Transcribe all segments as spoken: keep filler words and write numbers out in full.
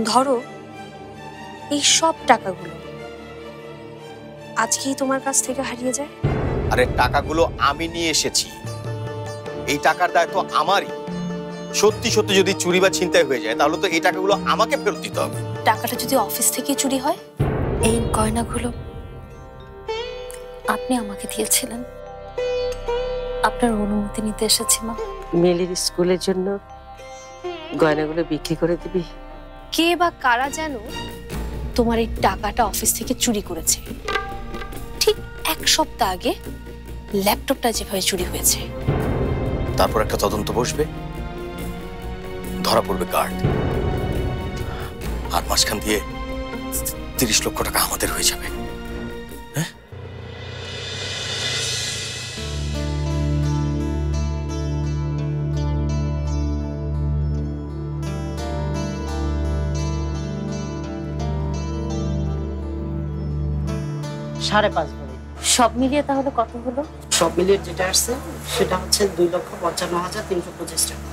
ধরো এই সব টাকাগুলো আজকেই তোমার কাছ থেকে হারিয়ে যায়। আরে টাকাগুলো আমি নিয়ে এসেছি, এই টাকার দায়িত্ব আমারই। সত্যি সত্যি যদি চুরি বা ছিনতাই হয়ে যায় তাহলে তো এই টাকাগুলো আমাকে ফেরত দিতে হবে। টাকাটা যদি অফিস থেকে চুরি হয়? এই গয়নাগুলো আপনি আমাকে দিয়েছিলেন, আপনার অনুমতি নিতে এসেছি মা। মেলির স্কুলের জন্য গয়নাগুলো বিক্রি করে দিবি? কে বা কারা যেন তোমার এই টাকাটা অফিস থেকে চুরি করেছে। ঠিক এক সপ্তাহ আগে ল্যাপটপটা যেভাবে চুরি হয়েছে। তারপর একটা তদন্ত বসবে, ধরা পড়বে গার্ড, আর মাঝখান দিয়ে তিরিশ লক্ষ টাকা আমাদের হয়ে যাবে। হ্যাঁ, সাড়ে পাঁচ ভরি। সব মিলিয়ে তাহলে কত হলো? সব মিলিয়ে যেটা আসছে সেটা হচ্ছে দুই লক্ষ পঞ্চান্ন হাজার তিনশো পঁচিশ টাকা।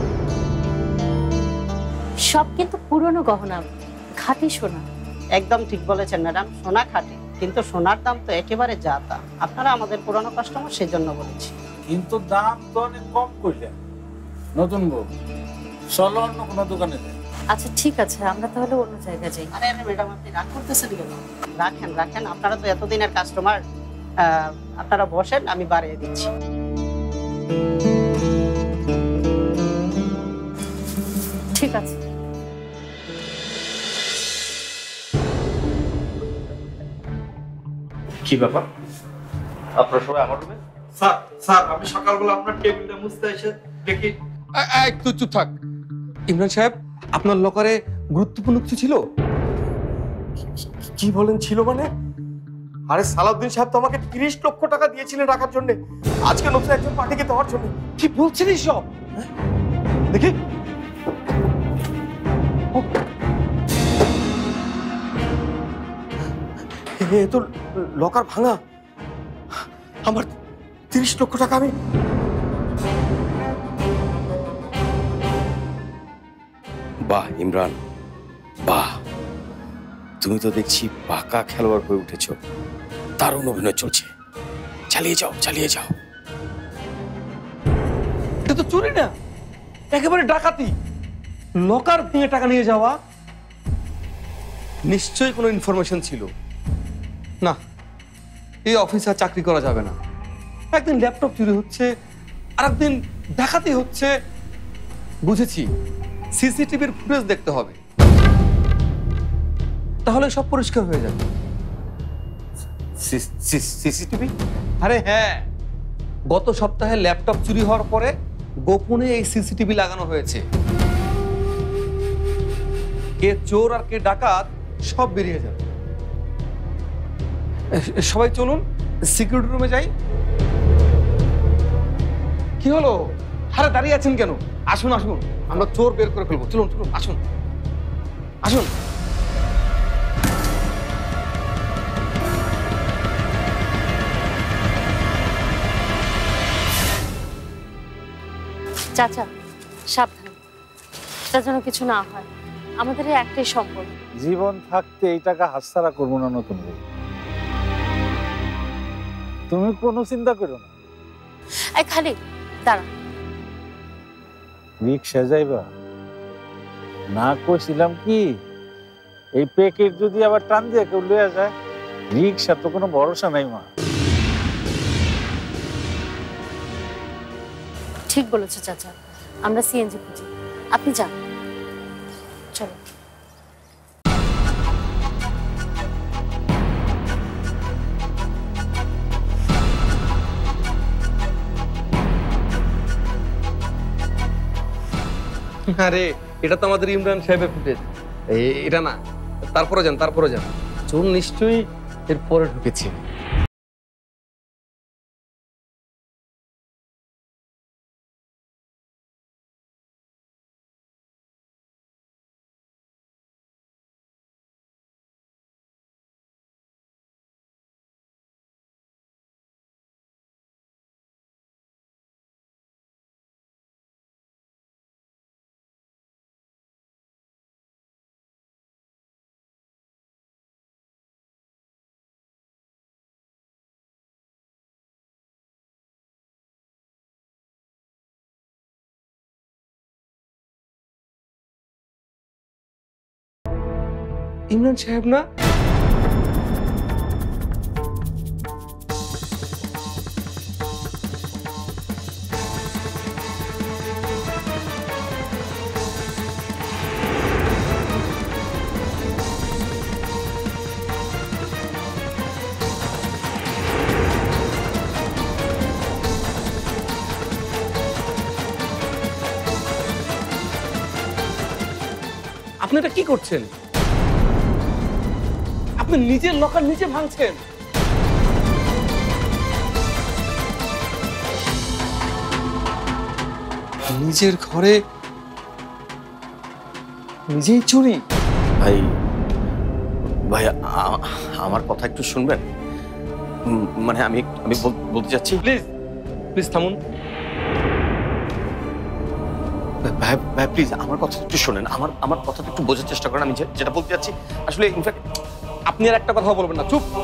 সব কিন্তু পুরনো গহনা, খাঁটি সোনা। একদম ঠিক বলেছেন ম্যাডাম, সোনা খাঁটি, কিন্তু সোনার দাম তো একেবারে যা তা। আপনারা আমাদের পুরনো কাস্টমার, সেই জন্য বলেছি। কিন্তু দাম তো অনেক কম করলেন নতুন বউ। চলো অন্য কোনো দোকানে যাই। আচ্ছা ঠিক আছে, আমরা তাহলে অন্য জায়গায় যাই। আরে আরে ম্যাডাম, আপনি রাগ করতেছেন কেন? রাখেন রাখেন, আপনারা তো এতদিনের কাস্টমার। আপনারা বসেন, আমি বাড়িয়ে দিচ্ছি। ঠিক আছে। কি ব্যাপার, আপনারা সবাই আমার রুমে? স্যার স্যার আমি সকালবেলা আপনার টেবিলটা মুছতে এসে দেখি। একটু চুপ থাক। ইমরান সাহেব, আপনার লকারে গুরুত্বপূর্ণ কিছু ছিল? কি বলেন ছিল মানে? আরে সালাউদ্দিন সাহেব তো আমাকে তিরিশ লক্ষ টাকা দিয়েছিলেন রাখার জন্য, আজকে নতুন একজন পার্টিকে দেওয়ার জন্য। কি বলছেন এইসব? দেখি এ তো লকার ভাঙা, আমার তিরিশ লক্ষ টাকা আমি। বাহ ইমরান, বাহ, তুমি তো দেখছি পাকা খেলোয়াড় হয়ে উঠেছ। দারুণ অভিনয় চলছে, চালিয়ে যাও চালিয়ে যাও। এটা তো চুরি না, একেবারে ডাকাতি। লকার ভেঙে টাকা নিয়ে যাওয়া, নিশ্চয়ই কোনো ইনফরমেশন ছিল। না, এই অফিসে আর চাকরি করা যাবে না। একদিন ল্যাপটপ চুরি হচ্ছে, আর একদিন ডাকাতি হচ্ছে। বুঝেছি, সিসিটিভির ফুটেজ দেখতে হবে, তাহলে সব পরিষ্কার হয়ে যাবে। সিসিটিভি? আরে হ্যাঁ, গত সপ্তাহে ল্যাপটপ চুরি হওয়ার পরে গোপনে এই সিসিটিভি লাগানো হয়েছে। কে চোর আর কে ডাকাত সব বেরিয়ে যাবে। সবাই চলুন সিকিউরিটি রুমে যাই। কি হলো, আরে দাঁড়িয়ে আছেন কেন? আসুন আসুন, আমরা চোর বের করে ফেলবো। চলুন চলুন, আসুন আসুন। চাচা সাবধান, এটা যেন কিছু না হয়। আমাদের এই একটাই সম্পদ। জীবন থাকতে এই টাকা হাতছাড়া করবো না নতুন বউ। তুমি কোনো চিন্তা করো না। এই খালি দাঁড়া। রিক্সা যাইবা না, কইছিলাম কি এই প্যাকেট যদি আবার টান দিয়ে কেউ লইয়া যায়, রিক্সা তো কোনো ভরসা নাই মা। ঠিক বলেছো চাচা, আমরা সিএনজি খুঁজি, আপনি যান। চলো। আরে এটা তো আমাদের ইমরান সাহেবের ফুটেজ। এটা না, তারপরে যান তারপরে যান। চোর নিশ্চয়ই এর পরে ঢুকেছে। ইমরান সাহেব না? আপনি এটা কি করছেন? আপনি নিজের লকার নিচে ভাঙছেন। নিজের ঘরে নিজেই চুরি। ভাই ভাই আ- আমার কথা একটু শুনবেন? উম, মানে আমি আমি বল- বলতে চাচ্ছি। প্লিজ প্লিজ থামুন। ভাই ভাই প্লিজ আমার কথা একটু শোনেন, আমার আমার কথাটা একটু বোঝার চেষ্টা করেন। আমি যে- যেটা বলতে চাচ্ছি আসলে ইনফ্যাক্ট আপনি আর একটা কথা বলবেন না, চুপ।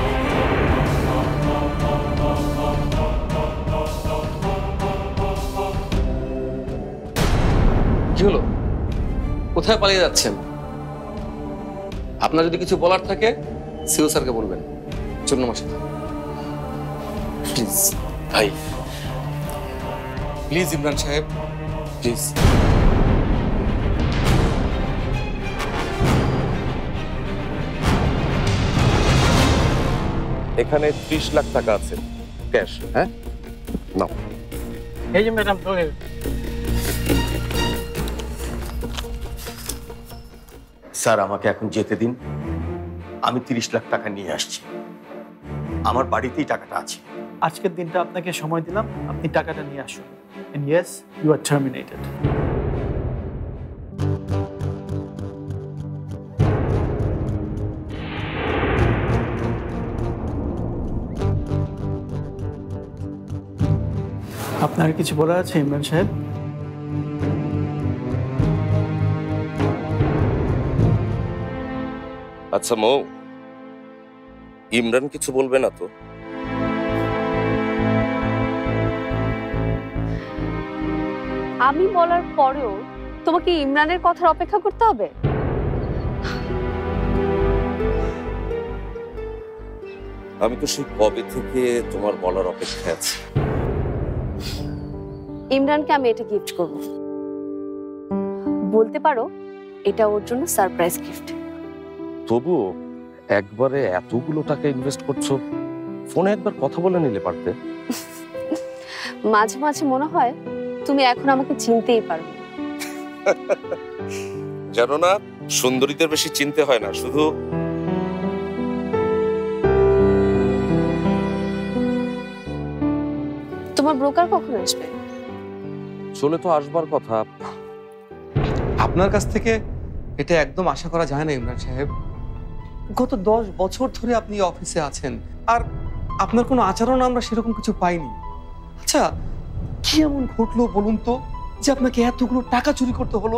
কি হলো? কোথায় পালিয়ে যাচ্ছেন? আপনার যদি কিছু বলার থাকে সিও স্যারকে বলবেন। চলুন আমার সাথে প্লিজ। ভাই প্লিজ ইমরান সাহেব, প্লিজ। এখানে ত্রিশ লাখ টাকা আছে ক্যাশ। হ্যাঁ নাও। এই যে ম্যাডাম ধরে স্যার আমাকে এখন যেতে দিন, আমি তিরিশ লাখ টাকা নিয়ে আসছি। আমার বাড়িতেই টাকাটা আছে। আজকের দিনটা আপনাকে সময় দিলাম, আপনি টাকাটা নিয়ে আসুন। And yes, you are terminated. আপনার কিছু বলার আছে ইমরান সাহেব? আচ্ছা মৌ, ইমরান কিছু বলবে না তো? আমি বলার পরেও তোমাকে ইমরানের কথার অপেক্ষা করতে হবে? আমি তো সেই কবে থেকে তোমার বলার অপেক্ষায় আছি। ইমরানকে আমি এটা গিফট করব। বলতে পারো এটা ওর জন্য সারপ্রাইজ গিফট। তবুও একবারে এতগুলো টাকা ইনভেস্ট করছো, ফোনে একবার কথা বলে নিলে পারতে। মাঝে মাঝে মনে হয় তুমি এখন আমাকে চিনতেই পারো। জানো না, সুন্দরীদের বেশি চিনতে হয় না, শুধু তোমার ব্রোকার কখন আসবে? চলে তো আসবার কথা। আপনার কাছ থেকে এটা একদম আশা করা যায় না ইমরান সাহেব। গত দশ বছর ধরে আপনি অফিসে আছেন, আর আপনার কোনো আচরণ আমরা সেরকম কিছু পাইনি। আচ্ছা, কি এমন ঘটলো বলুন তো যে আপনাকে এতগুলো টাকা চুরি করতে হলো?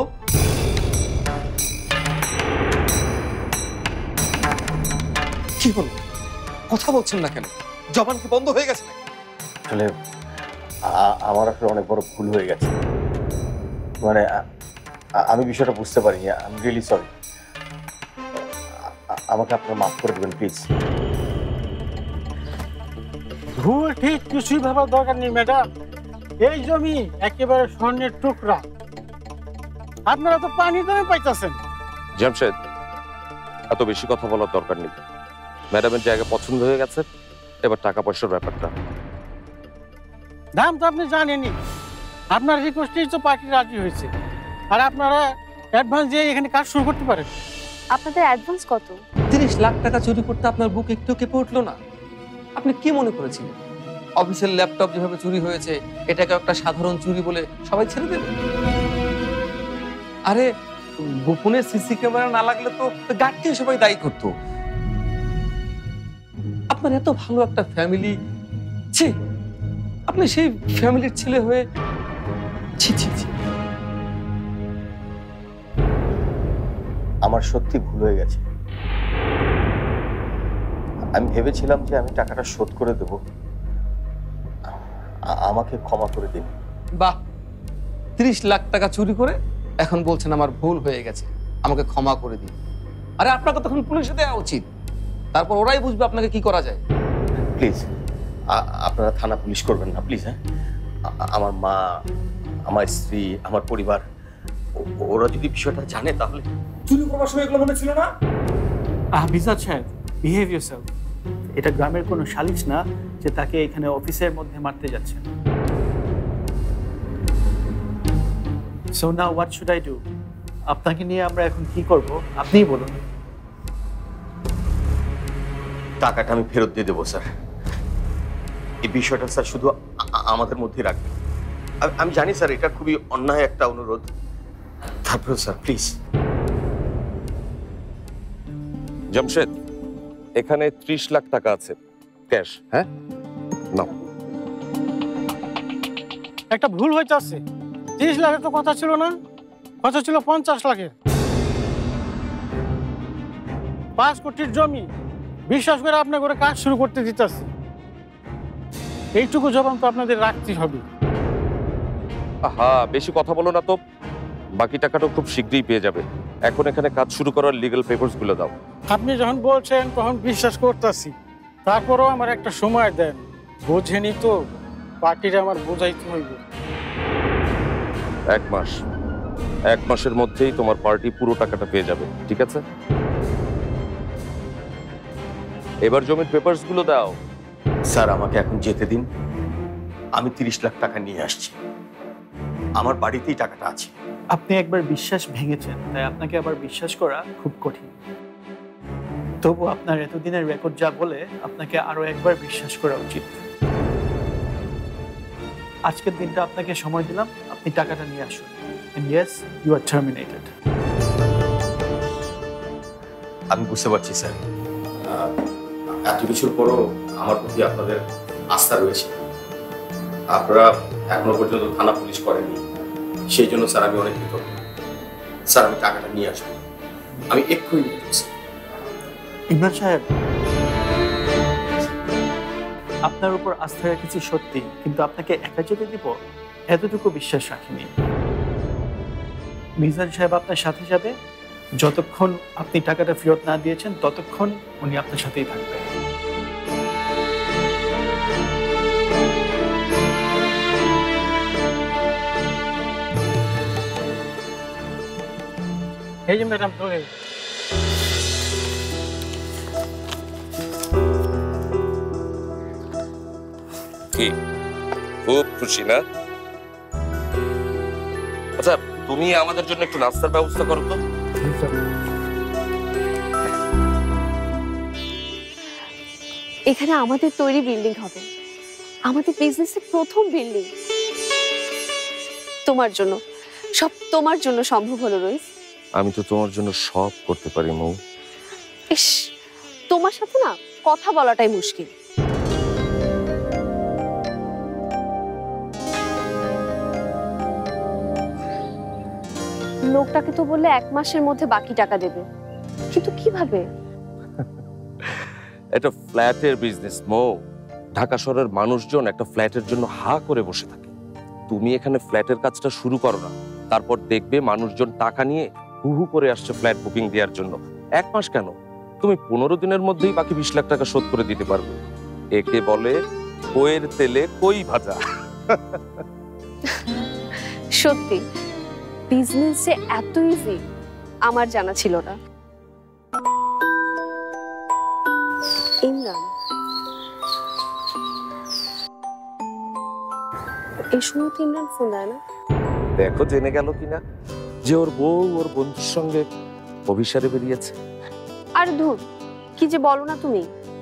কি হলো? কথা বলছেন না কেন? জবান কি বন্ধ হয়ে গেছে নাকি? আসলে আ- আমার আসলে অনেক বড় ভুল হয়ে গেছে। মানে আ- আ- আমি বিষয়টা বুঝতে পারিনি। I am really sorry. আমাকে আপনারা মাফ করে দেবেন প্লিজ। ভুল ঠিক কিছুই ভাবার দরকার নেই ম্যাডাম। এই জমি একেবারে স্বর্ণের টুকরা, আপনারা তো পানি দামে পাইতেছেন। জামশেদ, এত বেশি কথা বলার দরকার নেই। ম্যাডামের জায়গা পছন্দ হয়ে গেছে, এবার টাকা পয়সার ব্যাপারটা। দাম তো আপনি জানেনই, আপনার রিকোয়েস্টেই তো পার্টি রাজি হয়েছে, আর আপনারা অ্যাডভান্স দিয়ে এখানে কাজ শুরু করতে পারেন। আপনাদের অ্যাডভান্স কত? তিরিশ লাখ টাকা চুরি করতে আপনার বুক একটু কেঁপে উঠলো না? আপনি কি মনে করেছিলেন অফিসের ল্যাপটপ যেভাবে চুরি হয়েছে এটাকে একটা সাধারণ চুরি বলে সবাই ছেড়ে দেবে? আরে গোপনে সিসি ক্যামেরা না লাগলে তো গার্ডকে সবাই দায়ী করতো। আপনার এত ভালো একটা ফ্যামিলি, ছি, আপনি সেই ফ্যামিলির ছেলে হয়ে ছি ছি ছি। আমার সত্যি ভুল হয়ে গেছে। আমি ভেবেছিলাম যে আমি টাকাটা শোধ করে দেব। আ- আমাকে ক্ষমা করে দিন। বাহ, ত্রিশ লাখ টাকা চুরি করে এখন বলছেন আমার ভুল হয়ে গেছে, আমাকে ক্ষমা করে দিন। আরে আপনাকে তখন পুলিশে দেওয়া উচিত, তারপর ওরাই বুঝবে আপনাকে কি করা যায়। প্লিজ আপনারা থানা পুলিশ করবেন না প্লিজ। হ্যাঁ, আ- আমার মা, আমার স্ত্রী, আমার পরিবার, ও- ওরা যদি বিষয়টা জানে তাহলে। চুরি করবার সময় এগুলো মনে ছিল না? আহ মিজাজ সাহেব, বিহেভ ইয়োরসেলফ। এটা গ্রামের কোনো সালিশ না যে তাকে এখানে অফিসের মধ্যে মারতে যাচ্ছেন। So now what should I do? আপনাকে নিয়ে আমরা এখন কি করব আপনিই বলুন। টাকাটা আমি ফেরত দিয়ে দেবো স্যার। এই বিষয়টা স্যার শুধু আ- আ- আমাদের মধ্যেই রাখবেন। আ- আমি জানি স্যার এটা খুবই অন্যায় একটা অনুরোধ, তারপরে স্যার প্লিজ। জামশেদ, এখানে ত্রিশ লাখ টাকা আছে ক্যাশ। হ্যাঁ, নাও। একটা ভুল হইতাছে। তিরিশ লাখের তো কথা ছিল না, কথা ছিল পঞ্চাশ লাখের। পাঁচ কোটির জমি বিশ্বাস করে আপনার করে কাজ শুরু করতে দিতেছি। এইটুকু জবান তো আপনাদের রাখতেই হবে। আহা, বেশি কথা বলো না তো, বাকি টাকাটা খুব শীঘ্রই পেয়ে যাবে। এখন এখানে কাজ শুরু করার লিগ্যাল পেপারস গুলো দাও। আপনি যখন বলছেন তখন বিশ্বাস করতেছি, তারপরেও আমার একটা সময় দেন। বোঝেনি তো, পার্টিটা আমার বোঝাইতে হইব। এক মাস, এক মাসের মধ্যেই তোমার পার্টি পুরো টাকাটা পেয়ে যাবে, ঠিক আছে? এবার জমির পেপারস গুলো দাও। স্যার আমাকে এখন যেতে দিন, আমি তিরিশ লাখ টাকা নিয়ে আসছি। আমার বাড়িতেই টাকাটা আছে। আপনি একবার বিশ্বাস ভেঙেছেন, তাই আপনাকে আবার বিশ্বাস করা খুব কঠিন। তবু আপনার এতদিনের রেকর্ড যা বলে আপনাকে আরো একবার বিশ্বাস করা উচিত। আজকের দিনটা আপনাকে সময় দিলাম, আপনি টাকাটা নিয়ে আসুন। And yes, you are terminated. আমি বুঝতে পারছি স্যার, আহ, এত কিছুর পরও আমার প্রতি আপনাদের আস্থা রয়েছে। আপনারা এখনো পর্যন্ত থানা পুলিশ করেননি, সেই জন্য স্যার আমি অনেক কৃতজ্ঞ। স্যার আমি টাকাটা নিয়ে আসবো, আমি এক্ষুনি নিয়ে আসবো। ইমরান সাহেব, আপনার উপর আস্থা রেখেছি সত্যি, কিন্তু আপনাকে একা যেতে দিব এতটুকু বিশ্বাস রাখিনি। মিজান সাহেব আপনার সাথে যাবে, যতক্ষণ আপনি টাকাটা ফেরত না দিয়েছেন ততক্ষণ উনি আপনার সাথেই থাকবেন। এই যে ম্যাডাম চলে। কি খুব খুশি না? আচ্ছা, তুমি আমাদের জন্য একটু নাস্তার ব্যবস্থা করো তো। এখানে আমাদের তৈরি বিল্ডিং হবে, আমাদের বিজনেসের প্রথম বিল্ডিং। তোমার জন্য, সব তোমার জন্য সম্ভব হলো রোহিত। আমি তো তোমার জন্য সব করতে পারি মৌ। ইস, তোমার সাথে না কথা বলাটাই মুশকিল। লোকটাকে তো বললে এক মাসের মধ্যে বাকি টাকা দেবে, কিন্তু কিভাবে? এটা ফ্ল্যাটের বিজনেস মৌ। ঢাকা শহরের মানুষজন একটা ফ্ল্যাটের জন্য হা করে বসে থাকে। তুমি এখানে ফ্ল্যাটের কাজটা শুরু করো না, তারপর দেখবে মানুষজন টাকা নিয়ে হু হু করে আসছে ফ্ল্যাট বুকিং দেওয়ার জন্য। এক মাস কেন, তুমি পনেরো দিনের মধ্যেই বাকি বিশ লাখ টাকা শোধ করে দিতে পারবে। একে বলে কইয়ের তেলে কই ভাজা। সত্যি বিজনেস যে এত ইজি আমার জানা ছিল না। ইমরান, এই সময় তো ইমরান ফোন দেয় না। দেখো জেনে গেল কিনা যে ওর বউ ওর বন্ধুর সঙ্গে অভিসারে বেরিয়েছে। আর ধুর, কি যে বলো না তুমি।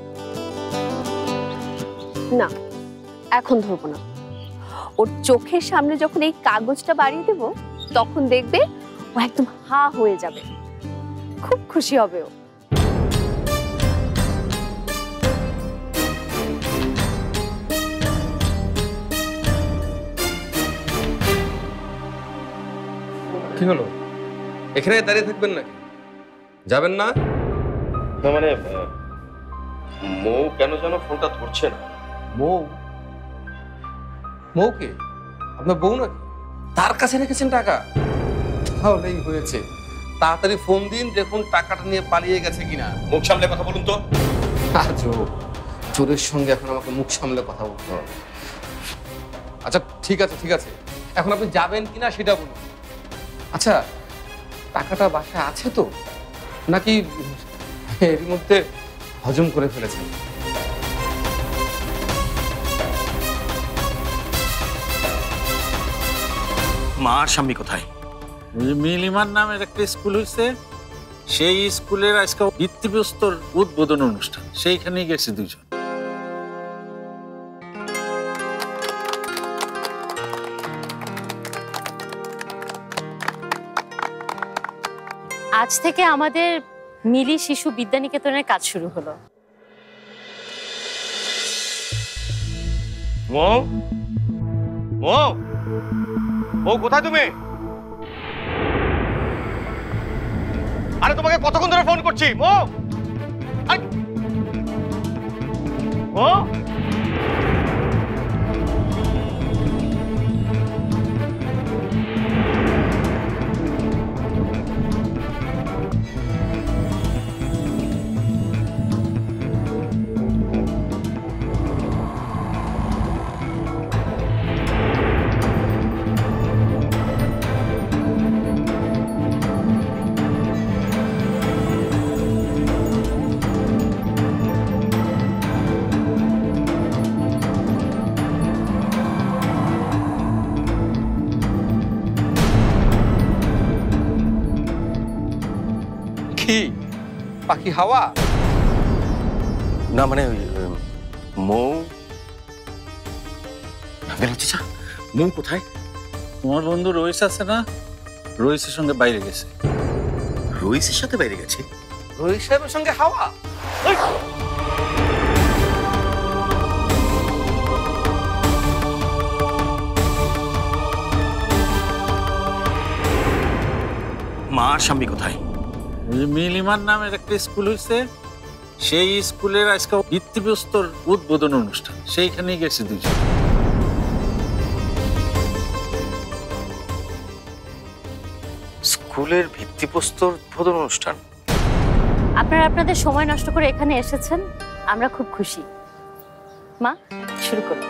না, এখন ধরবো না। ওর চোখের সামনে যখন এই কাগজটা বাড়িয়ে দেব, তখন দেখবে ও একদম হা হয়ে যাবে, খুব খুশি হবে ও। কি হলো, এখানে দাঁড়িয়ে থাকবেন নাকি, যাবেন না? না মানে মৌ কেন যেন ফোনটা ধরছে না। বউ? বউকে আপনার বউ নাকি? তার কাছে রেখেছেন টাকা? তাহলেই হয়েছে, তাড়াতাড়ি ফোন দিন, দেখুন টাকাটা নিয়ে পালিয়ে গেছে কিনা। মুখ সামলে কথা বলুন তো। আজব, চোরের সঙ্গে এখন আমাকে মুখ সামলে কথা বলতে হবে। আচ্ছা ঠিক আছে ঠিক আছে, এখন আপনি যাবেন কিনা সেটা বলুন। আচ্ছা টাকাটা বাসায় আছে তো, নাকি এর মধ্যে হজম করে ফেলেছেন? মা আর স্বামী কোথায়? ওই যে মিলিমার নামের একটা স্কুল হয়েছে, সেই স্কুলের আজকে ভিত্তিপ্রস্তর উদ্বোধন অনুষ্ঠান, সেইখানেই গেছে দুজন। আজ থেকে আমাদের মিলি শিশু বিদ্যানিকেতনের কাজ শুরু হলো। মো মো ও কোথায় তুমি? আরে তোমাকে কতক্ষণ ধরে ফোন করছি মো। আরে মো কি পাখি হাওয়া? না মানে ওই মৌ, মৌ কোথায়? তোমার বন্ধু রইস আছে না, রইসের সঙ্গে বাইরে গেছে। রইসের সাথে বাইরে গেছে? রোহিত সাহেবের সঙ্গে হাওয়া? মা আর স্বামী কোথায়? ওই যে মিলিমার নামের একটা স্কুল হয়েছে, সেই স্কুলের আজকে ভিত্তিপ্রস্তর উদ্বোধন অনুষ্ঠান, সেইখানেই গেছে দুজন। স্কুলের ভিত্তিপ্রস্তর উদ্বোধন অনুষ্ঠান? আপনারা আপনাদের সময় নষ্ট করে এখানে এসেছেন, আমরা খুব খুশি। মা শুরু করুন।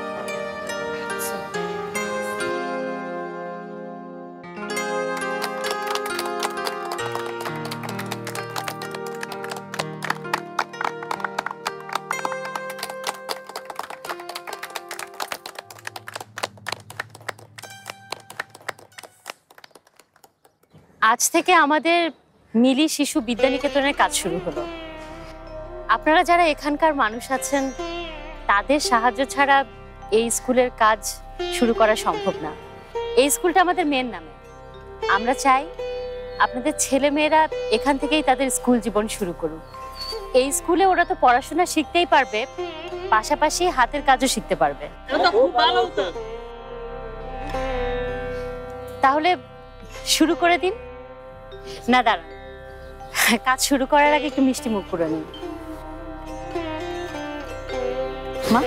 আজ থেকে আমাদের মিলি শিশু বিদ্যানিকেতনের কাজ শুরু হলো। আপনারা যারা এখানকার মানুষ আছেন, তাদের সাহায্য ছাড়া এই স্কুলের কাজ শুরু করা সম্ভব না। এই স্কুলটা আমাদের মেয়ের নামে। আমরা চাই আপনাদের ছেলে মেয়েরা এখান থেকেই তাদের স্কুল জীবন শুরু করুক। এই স্কুলে ওরা তো পড়াশোনা শিখতেই পারবে, পাশাপাশি হাতের কাজও শিখতে পারবে। তাহলে শুরু করে দিন। না দাঁড়ান, কাজ শুরু করার আগে একটু মিষ্টি মুখ করে নিন। মা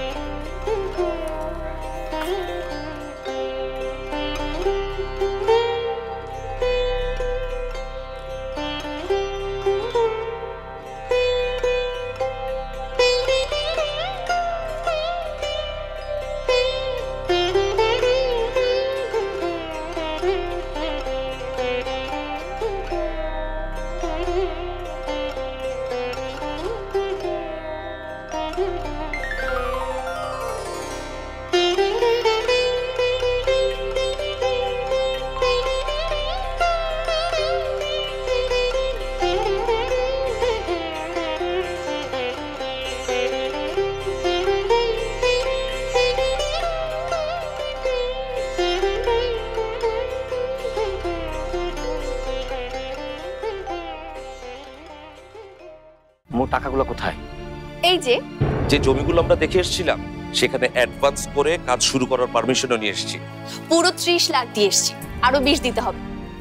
টাকাগুলো কোথায়? এই যে যে জমিগুলো আমরা দেখে এসেছিলাম, সেখানে অ্যাডভান্স করে কাজ শুরু করার পারমিশনও নিয়ে এসেছি। পুরো ত্রিশ লাখ দিয়ে এসেছি, আরো বিশ দিতে হবে।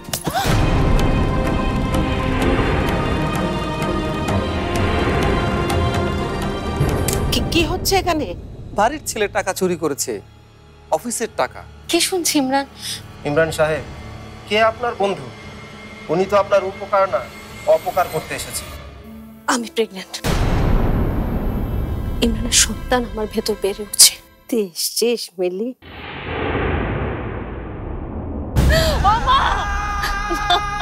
কি হচ্ছে এখানে? বাড়ির ছেলে টাকা চুরি করেছে, অফিসের টাকা। কি শুনছি ইমরান? ইমরান সাহেব কে আপনার বন্ধু? উনি তো আপনার উপকার না অপকার করতে এসেছে। আমি প্রেগন্যান্ট। ইমরানের সন্তান আমার ভেতর বেড়ে উঠছে। তুই এসছিস মিলি? মা!